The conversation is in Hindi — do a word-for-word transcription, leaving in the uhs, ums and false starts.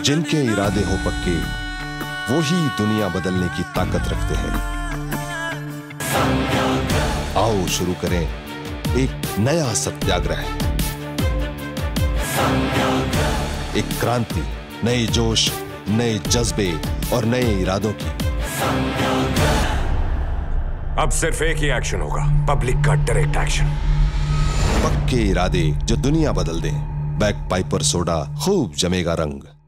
जिनके इरादे हो पक्के वो ही दुनिया बदलने की ताकत रखते हैं। आओ शुरू करें एक नया सत्याग्रह, एक क्रांति, नए जोश, नए जज्बे और नए इरादों की। अब सिर्फ एक ही एक्शन होगा, पब्लिक का डायरेक्ट एक्शन। पक्के इरादे जो दुनिया बदल दें। बैक पाइपर सोडा, खूब जमेगा रंग।